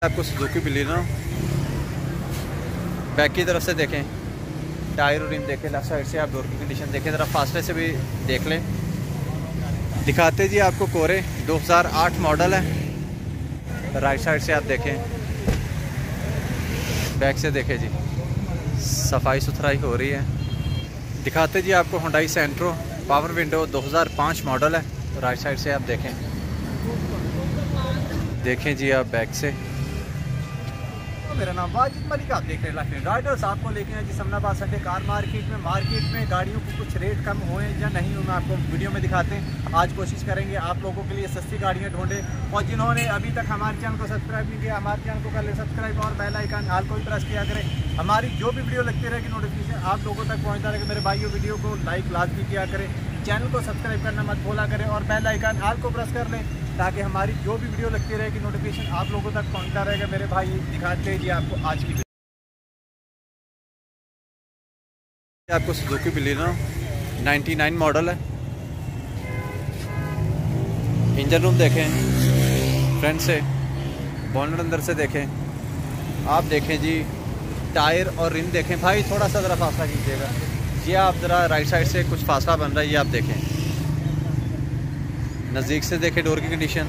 आपको Suzuki Baleno back की तरफ से देखें, टायर और रिम देखें, लेफ्ट साइड से आप डोर की कंडीशन देखें, ज़रा फास्टे से भी देख लें। दिखाते जी आपको कोरे 2008 मॉडल है। राइट साइड से आप देखें, बैक से देखें जी, सफाई सुथराई हो रही है। दिखाते जी आपको Hyundai Santro power window 2005 model है। राइट साइड से आप देखें जी आप बैक से। मेरा नाम वाजिद मलिक, आप देख रहे हैं लाइफ राइडर्स। आपको लेके हैं जी समनाबाद संडे कार मार्केट में गाड़ियों को कुछ रेट कम हुए या नहीं हुए आपको वीडियो में दिखाते हैं। आज कोशिश करेंगे आप लोगों के लिए सस्ती गाड़ियां ढूंढे। और जिन्होंने अभी तक हमारे चैनल को सब्सक्राइब नहीं किया, हमारे चैनल को कर ले सब्सक्राइब और बेल आइकन ऑल को भी प्रेस किया करें। हमारी जो भी वीडियो लगती रहेगी नोटिफिकेशन आप लोगों तक पहुँचता रहेगा। मेरे भाइयों वीडियो को लाइक लाजमी किया करें, चैनल को सब्सक्राइब करना मत भूला करें और बेल आइकन ऑल को प्रेस कर लें ताकि हमारी जो भी वीडियो लगती रहेगी नोटिफिकेशन आप लोगों तक पहुंचता रहेगा। मेरे भाई दिखाते हैं जी आपको आज की आपको सुजुकी बलेनो 99 मॉडल है। इंजन रूम देखें, फ्रंट से बॉनेट अंदर से देखें, आप देखें जी टायर और रिम देखें। भाई थोड़ा सा ज़रा फासला कीजिएगा जी, आप ज़रा राइट साइड से कुछ फासला बन रहा है ये आप देखें। नज़दीक से देखें डोर की कंडीशन,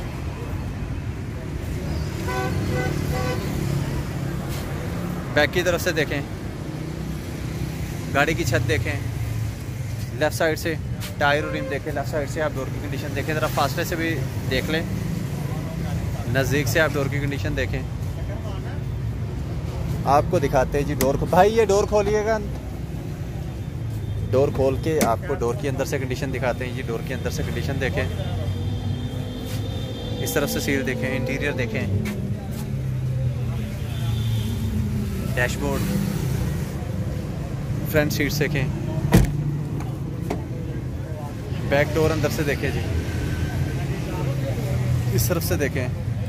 बैक की तरफ से देखें, गाड़ी की छत देखें, लेफ़्ट साइड से टायर और रिम देखें, लेफ़्ट साइड से आप डोर की कंडीशन देखें, ज़रा फास्टे से भी देख लें। नज़दीक से आप डोर की कंडीशन देखें। आपको दिखाते हैं जी डोर को। भाई ये डोर खोलिएगा, डोर खोल के आपको डोर के अंदर से कंडीशन दिखाते हैं। ये डोर के अंदर से कंडीशन देखें, इस तरफ से सील देखें, इंटीरियर देखें, डैशबोर्ड, फ्रंट सीट्स देखें, बैक डोर अंदर से देखें जी, इस तरफ से देखें,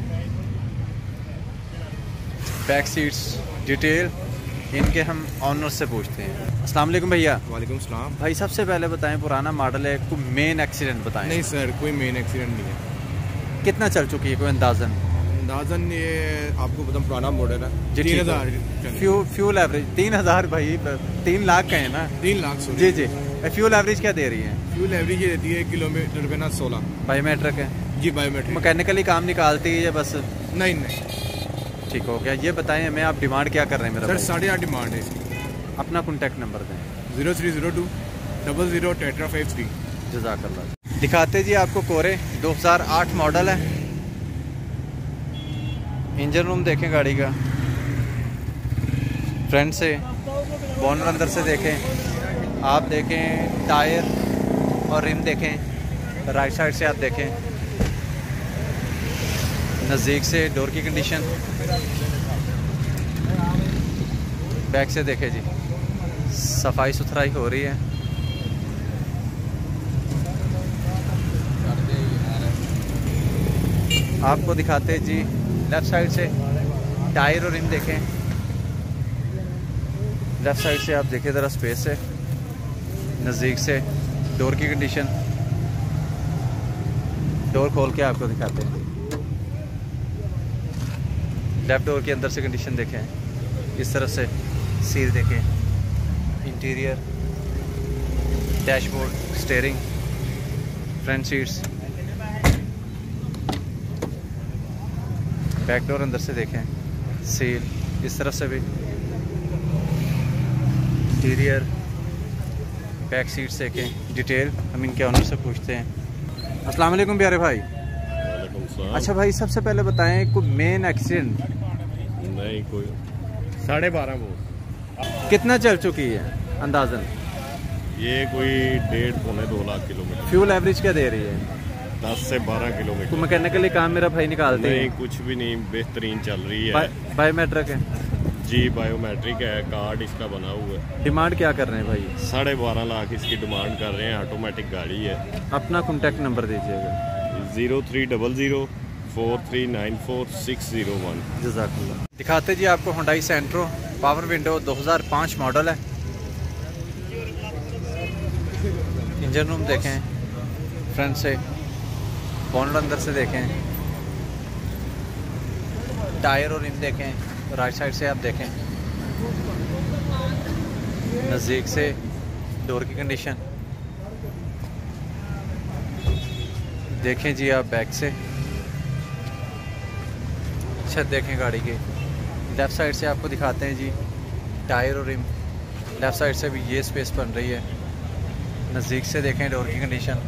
बैक सीट्स डिटेल इनके हम ऑनर से पूछते हैं। अस्सलाम वालेकुम भैया। वालेकुम सलाम। भाई सबसे पहले बताएं, पुराना मॉडल है, कोई मेन एक्सीडेंट बताएं। नहीं सर, कोई मेन एक्सीडेंट नहीं है। कितना चल चुकी है कोई अंदाजन? ये आपको पता पुराना मॉडल है जी, 3000 फ्यूल एवरेज 3000 भाई 3 लाख का है ना? 3 लाख जी जी। फ्यूल एवरेज क्या दे रही है? फ्यूल एवरेज ये देती है किलोमीटर पे ना 16। बायोमेट्रिक है जी, बायोमेट्रिक। मैकेनिकली काम निकालती है या बस? नहीं नहीं, ठीक हो गया। ये बताएं हमें आप डिमांड क्या कर रहे हैं? मेरा सर 8.5 डिमांड है इसकी। अपना कॉन्टैक्ट नंबर दें। 0302 00 tetra53। जज़ाकल्लाह। दिखाते जी आपको कोरे 2008 मॉडल है। इंजन रूम देखें गाड़ी का, फ्रंट से बॉनेट अंदर से देखें, आप देखें टायर और रिम देखें, राइट साइड से आप देखें, नज़दीक से डोर की कंडीशन, बैक से देखें जी, सफाई सुथराई हो रही है। आपको दिखाते हैं जी लेफ़्ट साइड से टायर और रिम देखें, लेफ़्ट साइड से आप देखें ज़रा स्पेस से, नज़दीक से डोर की कंडीशन, डोर खोल के आपको दिखाते हैं। लेफ़्ट डोर के अंदर से कंडीशन देखें, इस तरफ से सील देखें, interior, dashboard, steering, front seats, back door अंदर से देखें, सील, इस तरफ से भी इंटीरियर, बैक सीट्स देखें, डिटेल हम इनके ऑनर से पूछते हैं। अस्सलाम वालेकुम प्यारे भाई। अच्छा भाई सबसे पहले बताएं कोई मेन एक्सीडेंट? नहीं, कोई 12.5 वो। कितना चल चुकी है अंदाजन? ये कोई 1.5-2 लाख किलोमीटर। फ्यूल एवरेज क्या दे रही है? 10 से 12 किलोमीटर। तो मैकेनिकली काम मेरा भाई निकालते हैं? नहीं, कुछ भी नहीं, बेहतरीन चल रही है। बायोमेट्रिक है जी, बायोमेट्रिक है, कार्ड इसका बना हुआ है। डिमांड क्या कर रहे हैं भाई? 12.5 लाख इसकी डिमांड कर रहे हैं। ऑटोमेटिक गाड़ी है। अपना कॉन्टैक्ट नंबर दीजिएगा। 0300 4394 601। जज़ाकल्लाह। दिखाते जी आपको Hyundai Santro power window 2005 model है। इंजन रूम देखें, फ्रंट से बॉनेट अंदर से देखें, टायर और रिम देखें, राइट साइड से आप देखें, नज़दीक से डोर की कंडीशन देखें जी आप बैक से। छत देखें गाड़ी के। लेफ़्ट साइड से आपको दिखाते हैं जी टायर और रिम। लेफ़्ट साइड से भी ये स्पेस बन रही है। नज़दीक से देखें डोर की कंडीशन।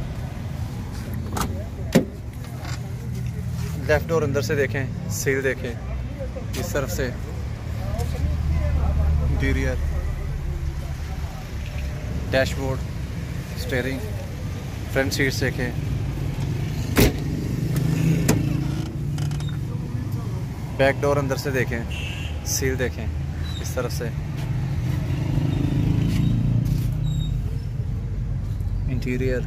लेफ़्ट डोर अंदर से देखें, सील देखें इस तरफ से। Interior, dashboard, steering, front seats देखें। बैक डोर अंदर से देखें, सील देखें इस तरफ से। इंटीरियर,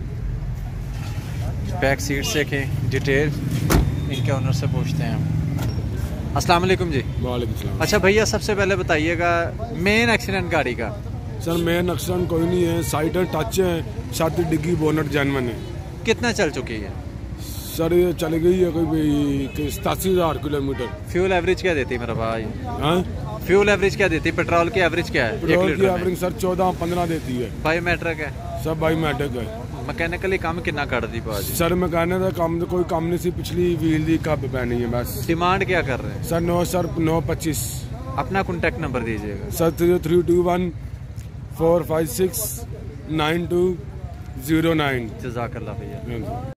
बैक सीट्स देखें, डिटेल इनके ओनर से पूछते हैं हम। अस्सलाम वालेकुम जी। वालेकुम सलाम। अच्छा भैया, सबसे पहले बताइएगा मेन एक्सीडेंट गाड़ी का। सर मेन एक्सीडेंट कोई नहीं है, साइडर टच है, छाती डिग्गी, बोनट जेन्युइन है। कितना चल चुकी है? सर ये चली गई है कोई 87,000 किलोमीटर। फ्यूल एवरेज क्या देती है मेरा भाई? हाँ, फ्यूल एवरेज क्या देती है? पेट्रोल की एवरेज क्या है? पेट्रोल की एवरेज सर 14-15 देती है। बायोमेट्रिक है? सब बायोमेट्रिक है। मैकेनिकली काम कितना कर दी भाजी? सर मैकेनिक का काम कोई काम नहीं सी, पिछली व्हील दी कब पैनी है बस। डिमांड क्या कर रहे हैं? सर 925। अपना कॉन्टैक्ट नंबर दीजिएगा। सर 0321 456 9209। जज़ाकल्लाह भैया।